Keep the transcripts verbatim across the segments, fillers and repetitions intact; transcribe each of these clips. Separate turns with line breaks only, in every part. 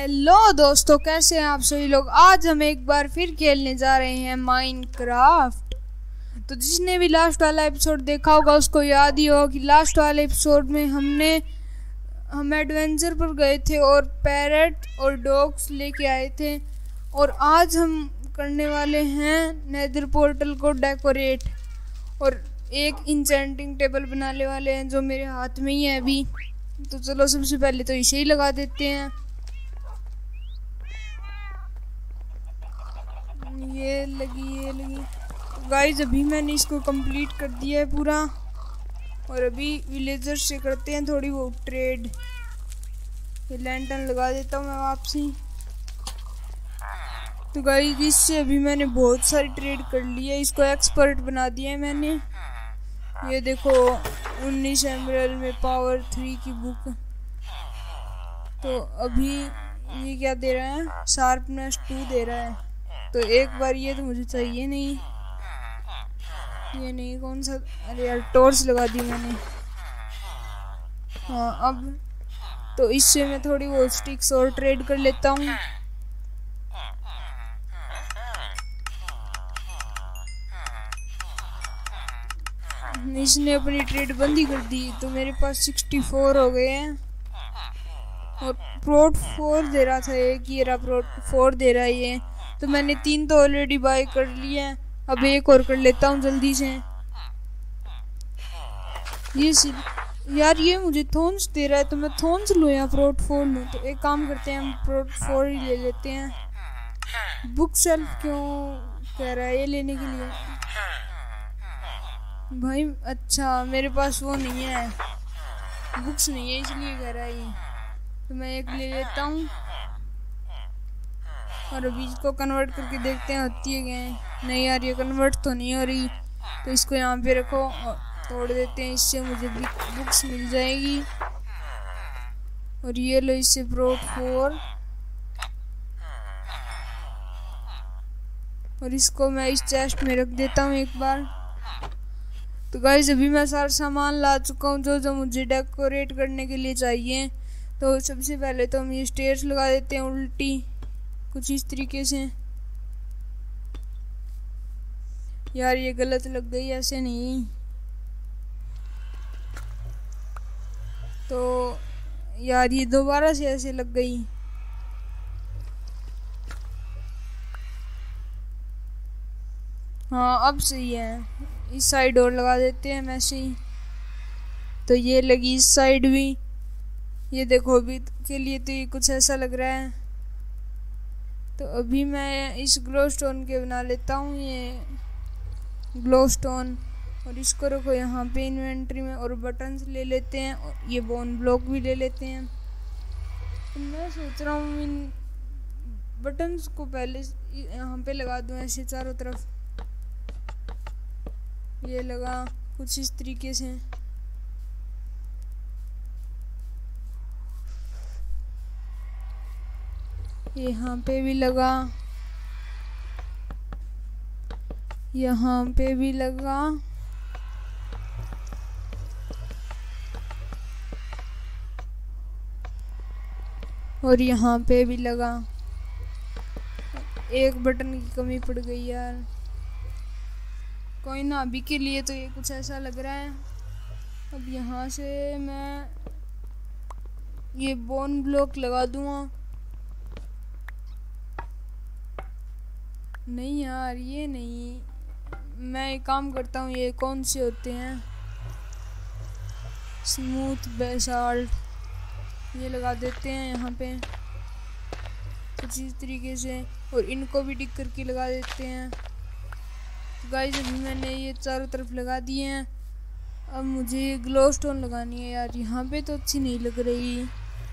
Hello दोस्तों, कैसे हैं आप सभी लोग। आज हम एक बार फिर खेलने जा रहे हैं माइनक्राफ्ट। तो जिसने भी लास्ट वाला एपिसोड देखा होगा उसको याद ही होगा कि लास्ट वाले एपिसोड में हमने हम एडवेंचर पर गए थे और पैरेट और डॉग्स लेके आए थे। और आज हम करने वाले हैं नेदर पोर्टल को डेकोरेट और एक इंचेंटिंग टेबल बनाने वाले हैं जो मेरे हाथ में ही है अभी। तो चलो सबसे पहले तो इसे ही लगा देते हैं। ये लगी ये लगी तो गाइस अभी मैंने इसको कंप्लीट कर दिया है पूरा। और अभी विलेजर से करते हैं थोड़ी वो ट्रेड। ये लैंटर्न लगा देता हूँ मैं वापसी। तो गाइस इससे अभी मैंने बहुत सारी ट्रेड कर ली है, इसको एक्सपर्ट बना दिया है मैंने। ये देखो उन्नीस एमरल्ड में पावर थ्री की बुक। तो अभी ये क्या दे रहा है, शार्पनेस टू दे रहा है। तो एक बार ये तो मुझे चाहिए नहीं, ये नहीं कौन सा, अरे यार टॉर्च लगा दी मैंने। हाँ अब तो इससे मैं थोड़ी वो स्टिक्स और ट्रेड कर लेता हूँ। इसने अपनी ट्रेड बंद ही कर दी तो मेरे पास सिक्सटी फोर हो गए हैं। और प्रोट फोर दे रहा था, एक ये रहा प्रोट फोर दे रहा है ये। तो मैंने तीन तो ऑलरेडी बाय कर लिए हैं, अब एक और कर लेता हूँ जल्दी से। ये यार ये मुझे थोन्स दे रहा है तो मैं थोन्स लूँ या प्रोट फोर लूँ। तो एक काम करते हैं, हम प्रोट फोर ही ले लेते हैं। बुक सेल्फ क्यों कह रहा है ये लेने के लिए भाई। अच्छा मेरे पास वो नहीं है, बुक्स नहीं है इसलिए कह रहा है ये। तो मैं एक ले लेता हूँ और अभी इसको कन्वर्ट करके देखते हैं होती है क्या। नहीं यार ये कन्वर्ट तो नहीं हो रही। तो इसको यहाँ पे रखो और तोड़ देते हैं, इससे मुझे बुक्स मिल जाएगी। और ये लो इससे प्रोट फोर। और इसको मैं इस चेस्ट में रख देता हूँ एक बार। तो गाइस अभी मैं सारा सामान ला चुका हूँ जो जो मुझे डेकोरेट करने के लिए चाहिए। तो सबसे पहले तो हम ये स्टेयर्स लगा देते हैं उल्टी कुछ इस तरीके से। यार ये गलत लग गई, ऐसे नहीं। तो यार ये दोबारा से ऐसे लग गई। हाँ अब सही है। इस साइड और लगा देते हैं वैसे ही। तो ये लगी इस साइड भी। ये देखो अभी के लिए तो ये कुछ ऐसा लग रहा है। तो अभी मैं इस ग्लो स्टोन के बना लेता हूँ, ये ग्लो स्टोन। और इसको रखो यहाँ पे इन्वेंट्री में। और बटन्स ले लेते हैं और ये बोन ब्लॉक भी ले लेते हैं। तो मैं सोच रहा हूँ इन बटन्स को पहले यहाँ पे लगा दूँ ऐसे चारों तरफ। ये लगा कुछ इस तरीके से। यहाँ पे भी लगा, यहाँ पे भी लगा। और यहाँ पे भी लगा। एक बटन की कमी पड़ गई यार। कोई ना, अभी के लिए तो ये कुछ ऐसा लग रहा है। अब यहाँ से मैं ये बोन ब्लॉक लगा दूँगा। नहीं यार ये नहीं, मैं एक काम करता हूँ, ये कौन से होते हैं, स्मूथ बेसाल्ट, ये लगा देते हैं यहाँ पे कुछ इस तरीके से। और इनको भी टिक करके लगा देते हैं। गाइस अभी मैंने ये चारों तरफ लगा दिए हैं। अब मुझे ग्लो स्टोन लगानी है यार, यहाँ पे तो अच्छी नहीं लग रही।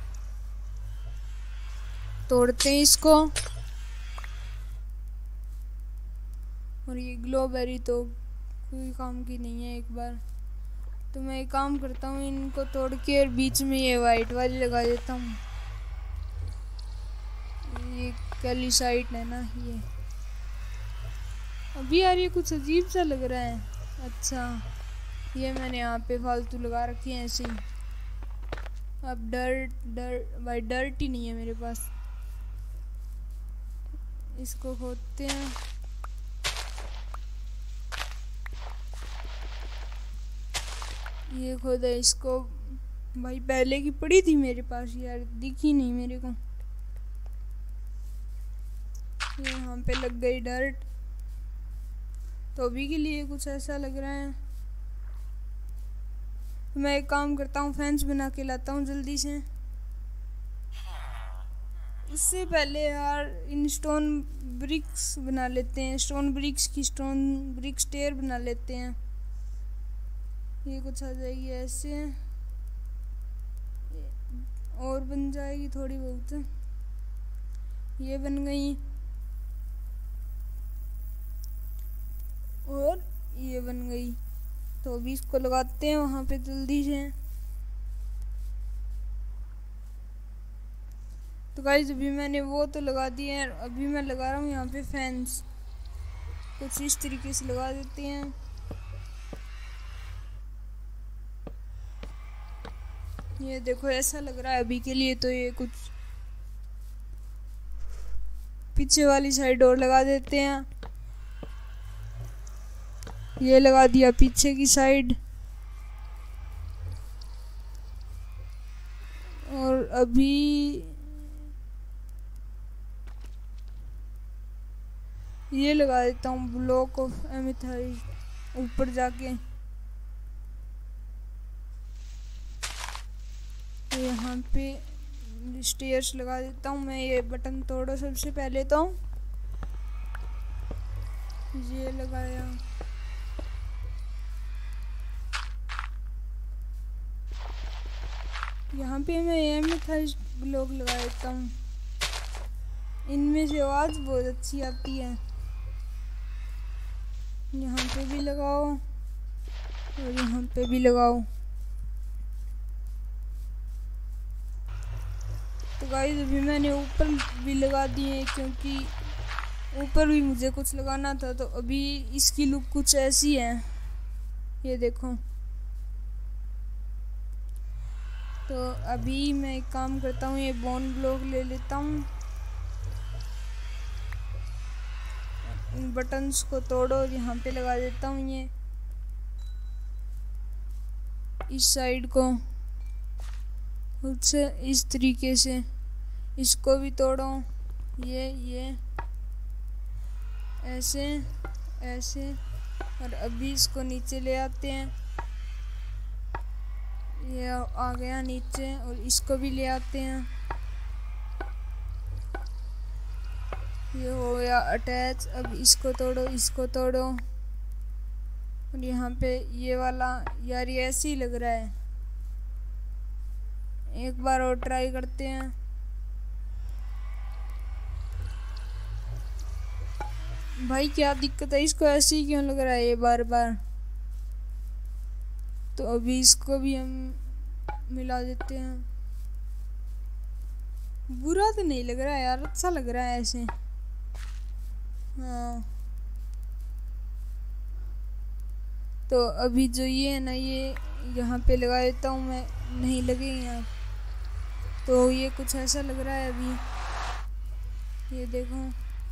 तोड़ते हैं इसको। और ये ग्लो बेरी तो कोई काम की नहीं है एक बार। तो मैं एक काम करता हूँ, इनको तोड़ के और बीच में ये वाइट वाली लगा देता हूँ। ये कैल्साइट है ना ये। अभी यार ये कुछ अजीब सा लग रहा है। अच्छा ये मैंने यहाँ पे फालतू लगा रखी है ऐसे ही। अब डर्ट डर्ट भाई डर्ट ही नहीं है मेरे पास। इसको खोदते हैं। ये खोदा इसको। भाई पहले की पड़ी थी मेरे पास यार, दिखी नहीं मेरे को। यहाँ पे लग गई डर्ट, तो अभी के लिए कुछ ऐसा लग रहा है। मैं एक काम करता हूँ, फेंस बना के लाता हूँ जल्दी से। उससे पहले यार इन स्टोन ब्रिक्स बना लेते हैं, स्टोन ब्रिक्स की स्टोन ब्रिक स्टेयर बना लेते हैं। ये कुछ आ जाएगी ऐसे, और बन जाएगी थोड़ी बहुत। ये बन गई, और ये बन गई। तो अभी इसको लगाते हैं वहाँ पे जल्दी से। तो गाइस अभी मैंने वो तो लगा दिए हैं, अभी मैं लगा रहा हूँ यहाँ पे फैंस। कुछ इस तरीके से लगा देते हैं। ये देखो ऐसा लग रहा है अभी के लिए। तो ये कुछ पीछे वाली साइड और लगा देते हैं। ये लगा दिया पीछे की साइड। और अभी ये लगा देता हूँ ब्लॉक ऑफ एमेथाइस्ट ऊपर जाके। तो यहाँ पे स्टेयर्स लगा देता हूँ मैं। ये बटन तोड़ो सबसे पहले। तो ये लगाया, यहाँ पे मैं एमेथाइस्ट ब्लॉक लगा देता हूँ। इनमें से आवाज़ बहुत अच्छी आती है। यहाँ पे भी लगाओ और यहाँ पे भी लगाओ। तो गाइस अभी मैंने ऊपर भी लगा दिए, क्योंकि ऊपर भी मुझे कुछ लगाना था। तो अभी इसकी लुक कुछ ऐसी है, ये देखो। तो अभी मैं एक काम करता हूँ, ये बोन ब्लॉक ले लेता हूँ। इन बटन्स को तोड़ो और यहाँ पे लगा देता हूँ। ये इस साइड को उससे इस तरीके से इसको भी तोड़ो। ये ये ऐसे ऐसे। और अभी इसको नीचे ले आते हैं। ये आ गया नीचे, और इसको भी ले आते हैं। ये हो गया अटैच। अब इसको तोड़ो, इसको तोड़ो। और यहाँ पे ये वाला, यार ये ऐसे ही लग रहा है। एक बार और ट्राई करते हैं। भाई क्या दिक्कत है, इसको ऐसे ही क्यों लग रहा है ये बार बार। तो अभी इसको भी हम मिला देते हैं। बुरा तो नहीं लग रहा है यार, अच्छा लग रहा है ऐसे। हाँ तो अभी जो ये है ना, ये यहाँ पे लगा देता हूँ मैं, नहीं लगे यहाँ। तो ये कुछ ऐसा लग रहा है अभी। ये देखो,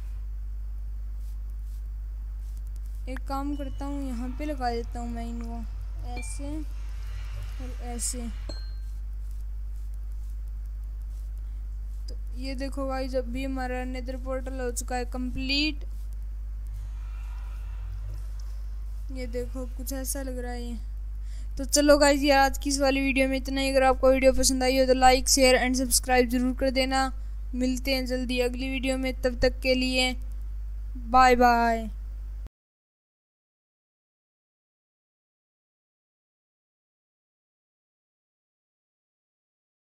एक काम करता हूँ, यहाँ पे लगा देता हूँ मैं इनको ऐसे और ऐसे। तो ये देखो गाइस, जब भी हमारा नेदर पोर्टल हो चुका है कंप्लीट। ये देखो कुछ ऐसा लग रहा है ये। तो चलो गाइस, ये आज की इस वाली वीडियो में इतना ही। अगर आपको वीडियो पसंद आई हो तो लाइक शेयर एंड सब्सक्राइब जरूर कर देना। मिलते हैं जल्दी अगली वीडियो में, तब तक के लिए बाय बाय।